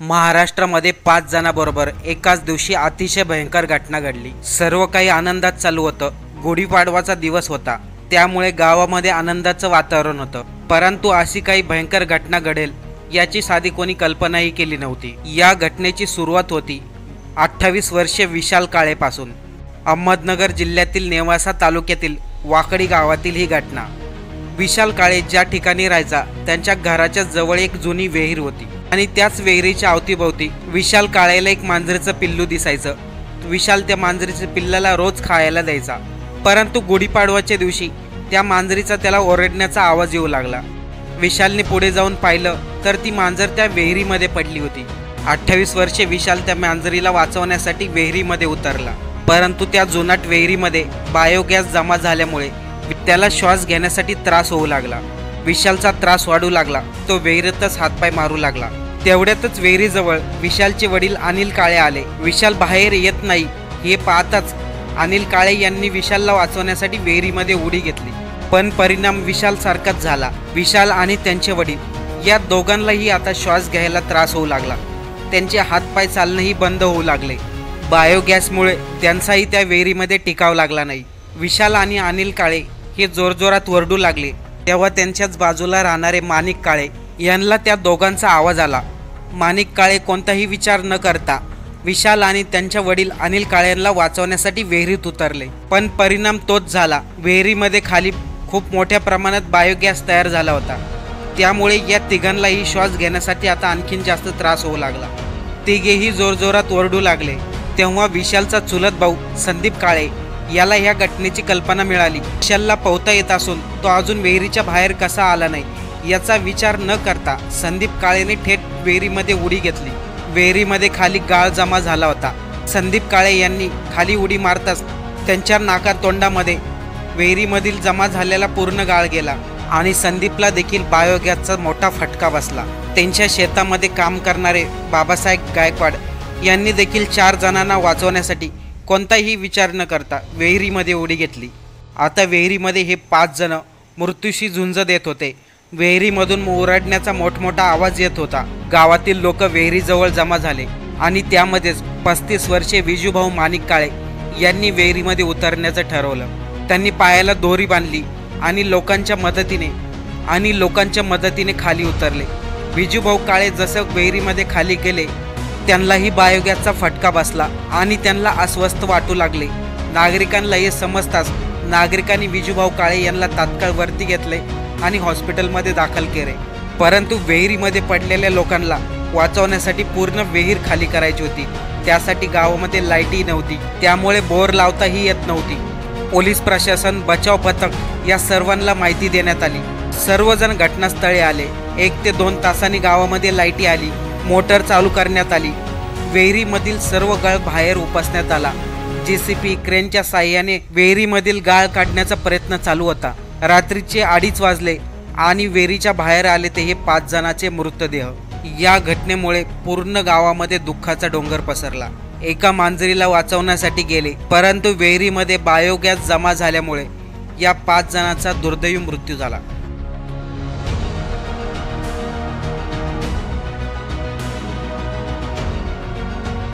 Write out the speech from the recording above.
महाराष्ट्रामध्ये 5 जणांबरोबर एकाच दिवशी अतिशय भयंकर घटना घडली। सर्व काही आनंदात चालू होतं। गुढीपाडवाचा दिवस होता, त्यामुळे गावामध्ये आनंदाचं वातावरण होतं। परंतु अशी काही भयंकर घटना घडेल याची साधी कोणी कल्पनाही केली नव्हती। या घटनेची सुरुवात होती 28 वर्षीय विशाल काळेपासून। अहमदनगर जिल्ह्यातील नेवासा तालुक्यातील वाकडी गावातील ही घटना। विशाल काळे ज्या ठिकाणी राहायचा त्यांच्या घराच्या जवळ एक जुनी विहीर होती आणि त्याच विहिरीच्या अवतीभोवती विशाल काळेला एक मांजरीचं पिल्लू दिसायचं। विशाल त्या मांजरीच्या पिल्लाला रोज खायला द्यायचा, परंतु गुढीपाडवाच्या दिवशी त्या मांजरीचा त्याला ओरडण्याचा आवाज येऊ लागला। विशालने पुढे जाऊन पाहिलं तर ती मांजर त्या विहिरीमध्ये पडली होती। 28 वर्षे विशाल त्या मांजरीला वाचवण्यासाठी विहिरीमध्ये उतरला, परंतु त्या जुनाट विहिरीमध्ये बायोगॅस जमा झाल्यामुळे त्याला श्वास घेण्यासाठी त्रास होऊ लागला। विशालचा त्रास वाढू लागला, तो विहिरीतच हातपाय मारू लागला। तेवढ्यातच विहिरीजवळ विशालचे वडील अनिल काळे आले। विशाल बाहेर येत नाही हे पाहताच अनिल काळे यांनी विशालला वाचवण्यासाठी विहिरीमध्ये उडी घेतली, पण परिणाम विशाल सारखाच झाला। विशाल आणि त्यांचे वडील या दोघांनाही आता श्वास घ्यायला त्रास होऊ लागला। त्यांचे हातपाय चालणंही बंद होऊ लागले। बायोगॅसमुळे त्यांचाही त्या विहिरीमध्ये टिकाव लागला नाही। विशाल आणि अनिल काळे हे जोरजोरात ओरडू लागले, तेव्हा त्यांच्याच बाजूला राहणारे माणिक काळे यांना त्या दोघांचा आवाज आला। माणिक काळे कोणताही विचार न करता विशाल आणि त्यांच्या वडील अनिल काळेंना वाचवण्यासाठी विहिरीत उतरले, पण परिणाम तोच झाला। विहिरीमध्ये खाली खूप मोठ्या प्रमाणात बायोगॅस तयार झाला होता, त्यामुळे या तिघांनाही श्वास घेण्यासाठी आता आणखीन जास्त त्रास होऊ लागला। तिघेही जोरजोरात ओरडू लागले। तेव्हा विशालचा चुलत भाऊ संदीप काळे याला ह्या घटनेची कल्पना मिळाली। विशालला पोहता येत असून तो अजून विहिरीच्या बाहेर कसा आला नाही याचा विचार न करता संदीप काळेने थेट विहिरीमध्ये उडी घेतली। विहिरीमध्ये खाली गाळ जमा झाला होता। संदीप काळे यांनी खाली उडी मारताच त्यांच्या नाकातोंडामध्ये विहिरीमधील जमा झालेला पूर्ण गाळ गेला आणि संदीपला देखील बायोगॅसचा मोठा फटका बसला। त्यांच्या शेतामध्ये काम करणारे बाबासाहेब गायकवाड यांनी देखील 4 जणांना वाचवण्यासाठी कोणताही विचार न करता विहिरीमध्ये उडी घेतली। आता विहिरीमध्ये हे 5 जण मृत्यूशी झुंज देत होते। विहिरीमधून ओरडण्याचा मोठमोठा आवाज येत होता। गावातील लोक विहिरीजवळ जमा झाले आणि त्यामध्येच 35 वर्षीय विजूभाऊ माणिक काळे यांनी विहिरीमध्ये उतरण्याचं ठरवलं। त्यांनी पायाला दोरी बांधली आणि लोकांच्या मदतीने खाली उतरले। विजूभाऊ काळे जसं विहिरीमध्ये खाली गेले त्यांनाही बायोगॅसचा फटका बसला आणि त्यांना अस्वस्थ वाटू लागले। नागरिकांना हे समजताच नागरिकांनी विजूभाऊ काळे यांना तात्काळ वरती घेतले आणि हॉस्पिटलमध्ये दाखल केले, परंतु विहिरीमध्ये पडलेल्या लोकांना वाचवण्यासाठी पूर्ण विहीर खाली करायची होती। त्यासाठी गावामध्ये लाईटही नव्हती, त्यामुळे बोर लावताही येत नव्हती। पोलीस प्रशासन, बचाव पथक या सर्वांना माहिती देण्यात आली। सर्वजण घटनास्थळी आले। 1 ते 2 तासांनी गावामध्ये लाईटी आली, मोटर चालू करण्यात आली। विहिरीमधील सर्व गाळ बाहेर उपसण्यात आला। JCB क्रेनच्या साहाय्याने विहिरीमधील गाळ काढण्याचा प्रयत्न चालू होता। रात्रीचे 2:30 वाजले आणि विहिरीच्या बाहेर आले ते हे 5 जणांचे मृतदेह। या घटनेमुळे पूर्ण गावामध्ये दुःखाचा डोंगर पसरला। एका मांजरीला वाचवण्यासाठी गेले, परंतु विहिरीमध्ये बायोगॅस जमा झाल्यामुळे या 5 जणांचा दुर्दैवी मृत्यू झाला।